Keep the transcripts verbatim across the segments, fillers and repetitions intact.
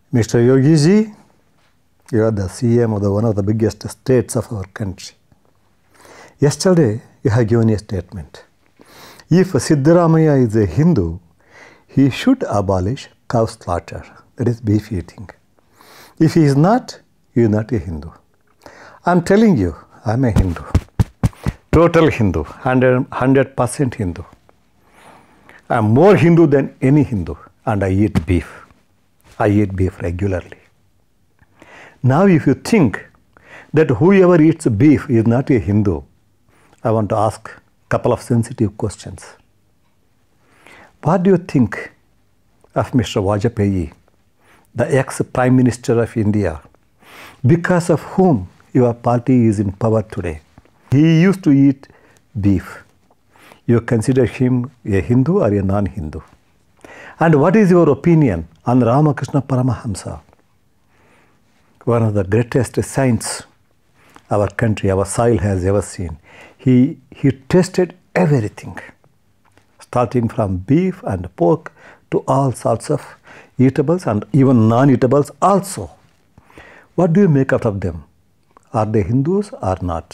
Mister Yogi ji, you are the C M of the one of the biggest states of our country. Yesterday, you have given a statement. If Sreedhar is a Hindu, he should abolish cow slaughter, that is beef eating. If he is not, he is not a Hindu. I am telling you, I am a Hindu. Total Hindu, one hundred percent Hindu. I am more Hindu than any Hindu, and I eat beef. I eat beef regularly. Now if you think that whoever eats beef is not a Hindu, I want to ask a couple of sensitive questions. What do you think of Mister Vajpayee, the ex-Prime Minister of India, because of whom your party is in power today? He used to eat beef. You consider him a Hindu or a non-Hindu? And what is your opinion on Ramakrishna Paramahamsa, one of the greatest saints our country, our soil has ever seen? He, he tasted everything, starting from beef and pork to all sorts of eatables and even non-eatables also. What do you make out of them? Are they Hindus or not?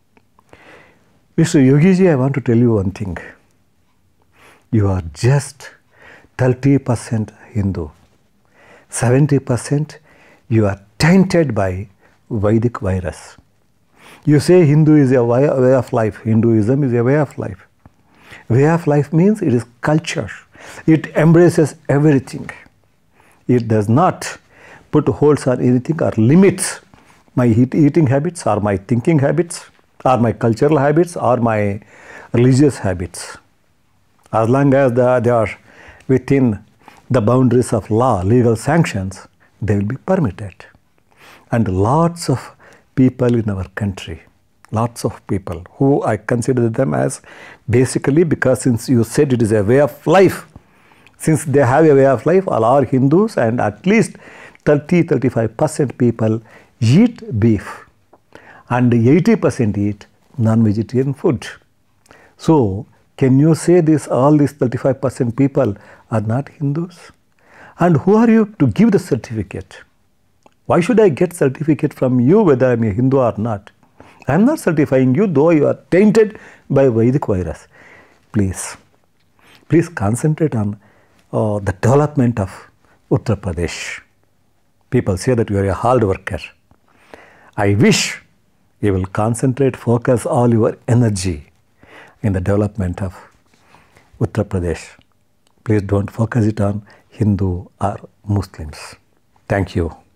Mister Yogi ji, I want to tell you one thing. You are just thirty percent Hindu. seventy percent you are tainted by Vedic virus. You say Hindu is a way of life. Hinduism is a way of life. Way of life means it is culture. It embraces everything. It does not put holds on anything or limits my eating habits or my thinking habits or my cultural habits or my religious habits. As long as the, they are within the boundaries of law, legal sanctions, they will be permitted. And lots of people in our country, lots of people who I consider them as basically, because since you said it is a way of life, since they have a way of life, all are Hindus, and at least thirty to thirty-five percent people eat beef and eighty percent eat non-vegetarian food. So, can you say this, all these thirty-five percent people are not Hindus? And who are you to give the certificate? Why should I get certificate from you whether I am a Hindu or not? I am not certifying you, though you are tainted by Vedic virus. Please, please concentrate on uh, the development of Uttar Pradesh. People say that you are a hard worker. I wish you will concentrate, focus all your energy in the development of Uttar Pradesh. Please don't focus it on Hindu or Muslims. Thank you.